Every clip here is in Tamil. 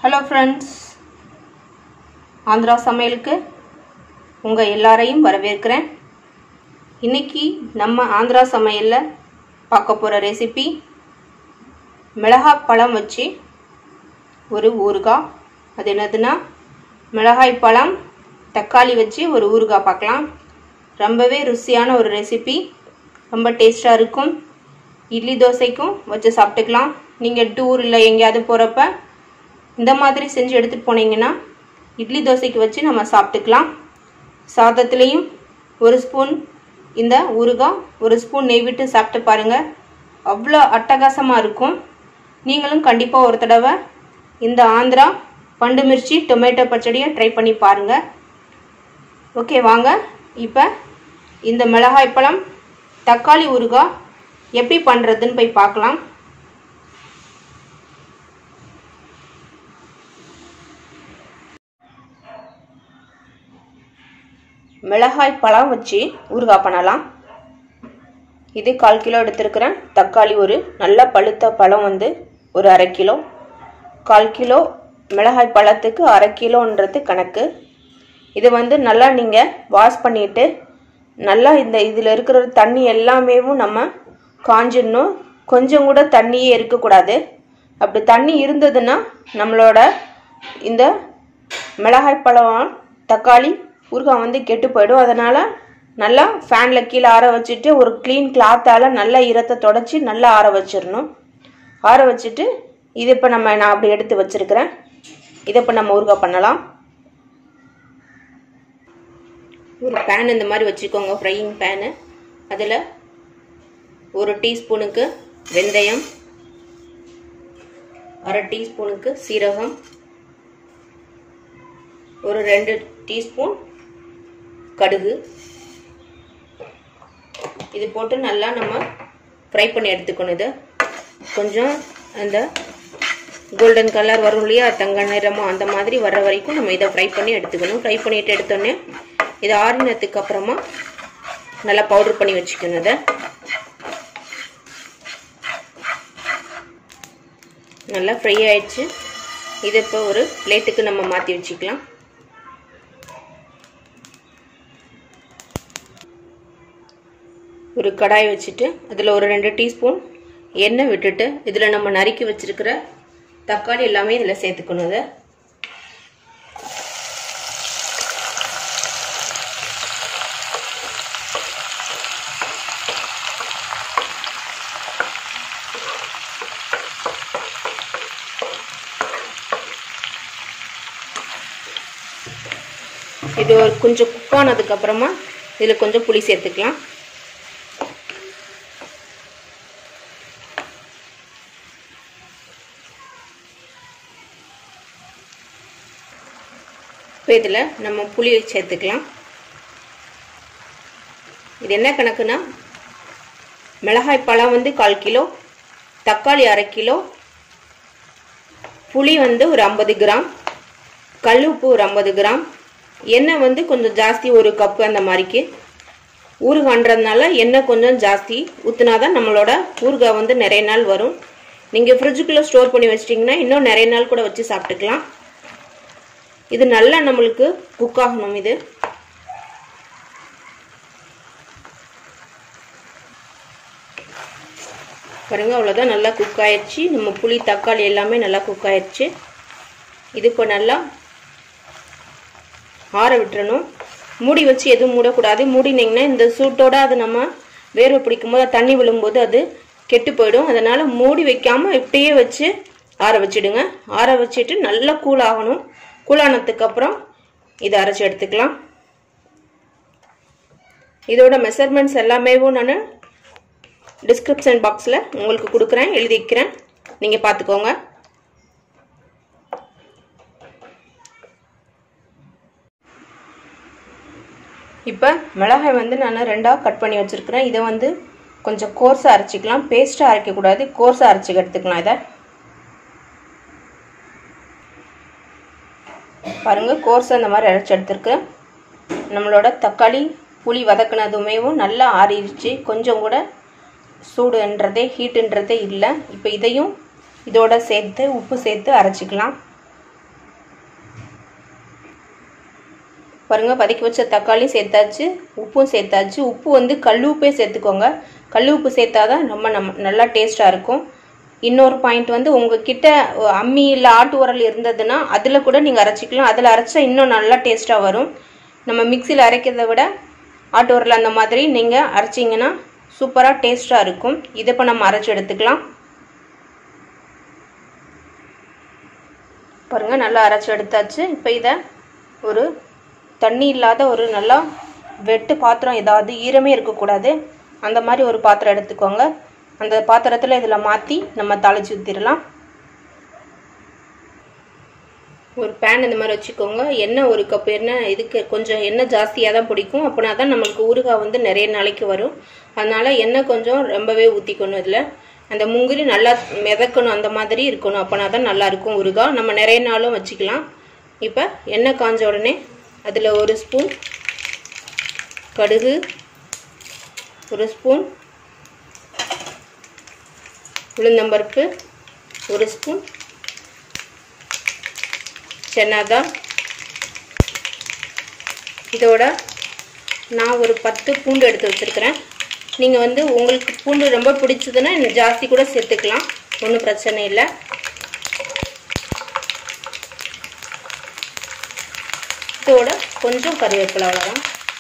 ஹலோ ஃப்ரெண்ட்ஸ், ஆந்திரா சமையலுக்கு உங்கள் எல்லாரையும் வரவேற்கிறேன். இன்றைக்கி நம்ம ஆந்திரா சமையலில் பார்க்க போகிற ரெசிபி மிளகாய் பழம் வச்சு ஒரு ஊறுகாய். அது என்னதுன்னா மிளகாய் பழம் தக்காளி வச்சு ஒரு ஊறுகாய் பார்க்கலாம். ரொம்பவே ருசியான ஒரு ரெசிபி, ரொம்ப டேஸ்ட்டாக இருக்கும். இட்லி தோசைக்கும் வச்சு சாப்பிட்டுக்கலாம். நீங்கள் டூர் இல்லை எங்கேயாவது போகிறப்ப இந்த மாதிரி செஞ்சு எடுத்துகிட்டு போனீங்கன்னா இட்லி தோசைக்கு வச்சு நம்ம சாப்பிட்டுக்கலாம். சாதத்துலேயும் ஒரு ஸ்பூன் இந்த ஊறுகாய், ஒரு ஸ்பூன் நெய் விட்டு சாப்பிட்டு பாருங்கள், அவ்வளோ அட்டகாசமாக இருக்கும். நீங்களும் கண்டிப்பாக ஒரு தடவை இந்த ஆந்திரா பண்டு மிர்ச்சி டொமேட்டோ பச்சடியை ட்ரை பண்ணி பாருங்கள். ஓகே, வாங்க இப்போ இந்த மிளகாய் பழம் தக்காளி ஊறுகாய் எப்படி பண்ணுறதுன்னு போய் பார்க்கலாம். மிளகாய் பழம் வச்சு ஊறுகாய் பண்ணலாம். இது 1/4 கிலோ எடுத்துருக்கிறேன். தக்காளி ஒரு நல்ல பழுத்த பழம் ஒரு 1/2 கிலோ. 1/4 கிலோ மிளகாய் பழத்துக்கு 1/2 கிலோன்றது கணக்கு. இது நல்லா நீங்கள் வாஷ் பண்ணிவிட்டு நல்லா இதில் இருக்கிற தண்ணி எல்லாமே நம்ம காஞ்சிடணும். கொஞ்சம் கூட தண்ணியே இருக்கக்கூடாது. அப்படி தண்ணி இருந்ததுன்னா நம்மளோட இந்த மிளகாய் பழம் தக்காளி ஊறுகாய் கெட்டு போயிடும். அதனால் நல்லா ஃபேனில் கீழே ஆற வச்சுட்டு ஒரு க்ளீன் கிளாத்தால் நல்லா ஈரத்தை தொடச்சி நல்லா ஆற வச்சிடணும். ஆற வச்சுட்டு இது இப்போ நான் அப்படி எடுத்து வச்சுருக்கிறேன். இதை இப்போ நம்ம ஊறுகாய் பண்ணலாம். ஒரு பேன் இந்த மாதிரி வச்சுக்கோங்க, ஃப்ரையிங் பேனு. அதில் 1 டீஸ்பூனுக்கு வெந்தயம், 1/2 டீஸ்பூனுக்கு சீரகம், ஒரு 2 டீஸ்பூன் கடுகு, இது போட்டு நல்லா நம்ம ஃப்ரை பண்ணி எடுத்துக்கணும். இது கொஞ்சம் அந்த கோல்டன் கலர் வரும் இல்லையா, தங்க நிறமோ அந்த மாதிரி வர்ற வரைக்கும் நம்ம இதை ஃப்ரை பண்ணி எடுத்துக்கணும். ஃப்ரை பண்ணிட்டு எடுத்தோடனே இதை ஆறினதுக்கு அப்புறமா நல்லா பவுடர் பண்ணி வச்சுக்கணும். இதை நல்லா ஃப்ரை ஆயிடுச்சு. இதை இப்போ ஒரு பிளேட்டுக்கு நம்ம மாற்றி வச்சுக்கலாம். ஒரு கடாய் வச்சுட்டு அதில் ஒரு 2 டீஸ்பூன் எண்ணெய் விட்டுட்டு இதில் நம்ம நறுக்கி வச்சிருக்கிற தக்காளி எல்லாமே இதில் சேர்த்துக்கணும். அதை இது கொஞ்சம் குக் ஆனதுக்கு அப்புறமா இதில் கொஞ்சம் புளி சேர்த்துக்கலாம். இப்போ இதில் நம்ம புளியை சேர்த்துக்கலாம். இது என்ன கணக்குன்னா மிளகாய் பழம் 1/4 கிலோ, தக்காளி 1/2 கிலோ, புளி ஒரு 50 கிராம், கல் உப்பு ஒரு 50 கிராம், எண்ணெய் கொஞ்சம் ஜாஸ்தி, 1 கப்பு அந்த மாதிரிக்கு. ஊறுகாய்ன்றதுனால எண்ணெய் கொஞ்சம் ஜாஸ்தி ஊற்றினாதான் நம்மளோட ஊறுகாய் நிறைய நாள் வரும். நீங்கள் ஃப்ரிட்ஜுக்குள்ளே ஸ்டோர் பண்ணி வச்சிட்டிங்கன்னா இன்னும் நிறைய நாள் கூட வச்சு சாப்பிட்டுக்கலாம். இது நல்லா நம்மளுக்கு குக் ஆகணும். இது பாருங்க, அவ்வளோதான், நல்லா குக் ஆயிடுச்சு. நம்ம புளி தக்காளி எல்லாமே நல்லா குக் ஆயிடுச்சு. இது இப்போ நல்லா ஆற விட்டுறணும். மூடி வச்சு எதுவும் மூடக்கூடாது. மூடினீங்கன்னா இந்த சூட்டோட அது நம்ம வேர்வை பிடிக்கும் போது தண்ணி விழும்போது அது கெட்டு போயிடும். அதனால் மூடி வைக்காமல் இப்படியே வச்சு ஆற வச்சுடுங்க. ஆற வச்சுட்டு நல்லா கூல் ஆகணும். கூலானதுக்கு அப்புறம் இதை அரைச்சி எடுத்துக்கலாம். இதோட மெஷர்மெண்ட்ஸ் எல்லாமே நான் டிஸ்கிரிப்ஷன் பாக்ஸில் உங்களுக்கு கொடுக்குறேன், எழுதி வைக்கிறேன், நீங்கள் பார்த்துக்கோங்க. இப்போ மிளகாய் நான் 2ஆக கட் பண்ணி வச்சுருக்கிறேன். இதை கொஞ்சம் கோர்ஸாக அரைச்சிக்கலாம். பேஸ்ட்டாக அரைக்கக்கூடாது, கோர்ஸாக அரைச்சி எடுத்துக்கலாம். இதை பாருங்கள், கோர்ஸாக இந்த மாதிரி அரைச்சி எடுத்துருக்கேன். நம்மளோட தக்காளி புளி வதக்குனதுமே நல்லா ஆறிடுச்சு. கொஞ்சம் கூட ஹீட்டுன்றதே இல்லை. இப்போ இதையும் இதோட சேர்த்து உப்பு சேர்த்து அரைச்சிக்கலாம். பாருங்கள், பதக்கி வச்ச தக்காளி சேர்த்தாச்சு, உப்பும் சேர்த்தாச்சு. உப்பு வந்து கல் உப்பே சேர்த்துக்கோங்க. கல் உப்பு சேர்த்தா தான் நல்லா டேஸ்ட்டாக இருக்கும். இன்னொரு பாயிண்ட் வந்து உங்ககிட்ட அம்மி இல்லை ஆட்டு உரல் இருந்ததுன்னா அதில் கூட நீங்கள் அரைச்சிக்கலாம். அதில் அரைச்சா இன்னும் நல்லா டேஸ்ட்டாக வரும். நம்ம மிக்சியில் அரைக்கிறத விட ஆட்டு உரல் அந்த மாதிரி நீங்கள் அரைச்சிங்கன்னா சூப்பராக டேஸ்ட்டாக இருக்கும். இதை இப்போ நம்ம அரைச்சி எடுத்துக்கலாம். பாருங்கள், நல்லா அரைச்சி எடுத்தாச்சு. இப்போ இதை ஒரு தண்ணி இல்லாத ஒரு நல்லா வெட்டு பாத்திரம், ஏதாவது ஈரமே இருக்கக்கூடாது, அந்த மாதிரி ஒரு பாத்திரம் எடுத்துக்கோங்க. அந்த பாத்திரத்தில் இதில் மாற்றி நம்ம தாளித்து ஊற்றிடலாம். ஒரு பேன் இந்த மாதிரி வச்சுக்கோங்க. எண்ணெய் ஒரு கப் எண்ணெய், இதுக்கு கொஞ்சம் எண்ணெய் ஜாஸ்தியாக தான் பிடிக்கும். அப்படின்னா தான் நம்மளுக்கு ஊறுகாய் வந்து நிறைய நாளைக்கு வரும். அதனால் எண்ணெய் கொஞ்சம் ரொம்பவே ஊற்றிக்கணும். இதில் அந்த முந்திரி நல்லா மிதக்கணும், அந்த மாதிரி இருக்கணும். அப்படின்னா தான் நல்லாயிருக்கும் ஊறுகாய். நம்ம நிறைய நாளும் வச்சுக்கலாம். இப்போ எண்ணெய் காஞ்ச உடனே அதில் ஒரு ஸ்பூன் கடுகு, ஒரு ஸ்பூன் உளுந்தம்பருப்பு, ஒரு ஸ்பூன் சன்னாதால், இதோட நான் ஒரு 10 பூண்டு எடுத்து வச்சுருக்கிறேன். நீங்கள் வந்து உங்களுக்கு பூண்டு ரொம்ப பிடிச்சதுன்னா இன்னும் ஜாஸ்தி கூட சேர்த்துக்கலாம், ஒன்றும் பிரச்சனை இல்லை. இதோட கொஞ்சம் கறிவேப்பிலை, அவ்வளோதான்.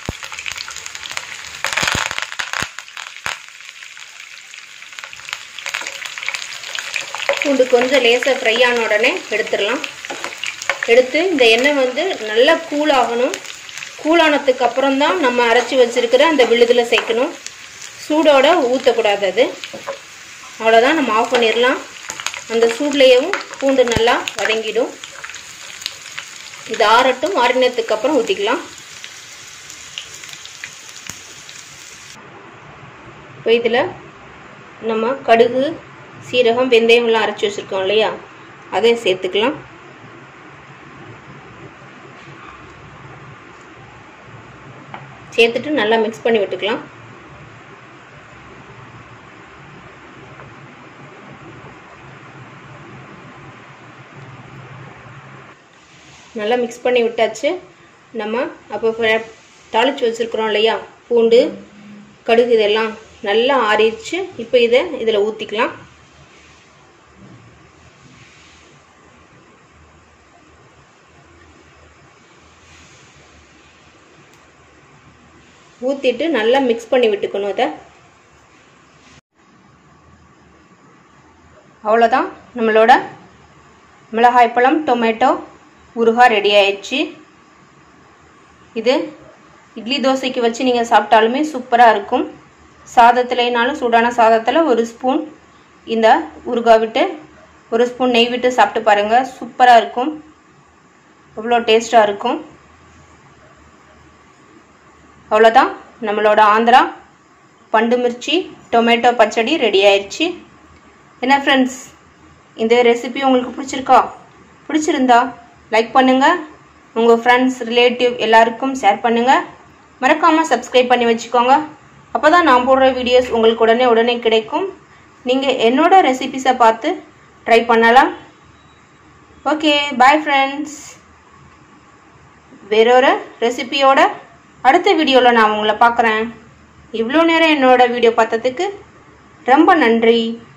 பூண்டு கொஞ்சம் லேசாக ஃப்ரை ஆன உடனே எடுத்துடலாம். எடுத்து இந்த எண்ணெய் வந்து நல்லா கூலாகணும். கூலானதுக்கு அப்புறம் தான் நம்ம அரைச்சி வச்சுருக்கிற அந்த விழுதில் சேர்க்கணும். சூடோட ஊற்றக்கூடாது. அது அவ்வளோதான், நம்ம ஆஃப் பண்ணிடலாம். அந்த சூட்லேயும் பூண்டு நல்லா வதங்கிடும். இது ஆறட்டும். ஆறினத்துக்கு அப்புறம் ஊற்றிக்கலாம். இப்போ இதில் நம்ம கடுகு, சீரகம், வெந்தயம்லாம் அரைச்சி வச்சுருக்கோம் இல்லையா, அதை சேர்த்துக்கலாம். சேர்த்துட்டு நல்லா மிக்ஸ் பண்ணி விட்டுக்கலாம். நல்லா மிக்ஸ் பண்ணி விட்டாச்சு. நம்ம அப்போ தாளித்து வச்சுருக்குறோம் இல்லையா, பூண்டு, கடுகு, இதெல்லாம் நல்லா ஆறிடுச்சு. இப்போ இதில் ஊற்றிக்கலாம். ஊற்றிட்டு நல்லா மிக்ஸ் பண்ணி விட்டுக்கணும். அதை அவ்வளோதான், நம்மளோட மிளகாய் பழம் டொமேட்டோ ஊறுகாய் ரெடி ஆயிடுச்சு. இது இட்லி தோசைக்கு வச்சு நீங்கள் சாப்பிட்டாலுமே சூப்பராக இருக்கும். சாதத்துலனாலும் சூடான சாதத்தில் ஒரு ஸ்பூன் இந்த ஊறுகாய் விட்டு, ஒரு ஸ்பூன் நெய் விட்டு சாப்பிட்டு பாருங்கள், சூப்பராக இருக்கும். அவ்வளோ டேஸ்ட்டாக இருக்கும். அவ்வளோதான், நம்மளோட ஆந்திரா பண்டு மிர்ச்சி டொமேட்டோ பச்சடி ரெடி ஆயிடுச்சு. என்ன ஃப்ரெண்ட்ஸ், இந்த ரெசிபி உங்களுக்கு பிடிச்சிருக்கா? பிடிச்சிருந்தா லைக் பண்ணுங்கள், உங்கள் ஃப்ரெண்ட்ஸ், ரிலேட்டிவ் எல்லாருக்கும் ஷேர் பண்ணுங்கள். மறக்காமல் சப்ஸ்கிரைப் பண்ணி வச்சுக்கோங்க. அப்போ தான் நான் போடுற வீடியோஸ் உங்களுக்கு உடனே கிடைக்கும். நீங்கள் என்னோட ரெசிபிஸை பார்த்து ட்ரை பண்ணலாம். Okay, bye friends. வேறொரு ரெசிபியோட அடுத்த வீடியோவில் நான் உங்களை பார்க்குறேன். இவ்வளோ நேரம் என்னோட வீடியோ பார்த்ததுக்கு ரொம்ப நன்றி.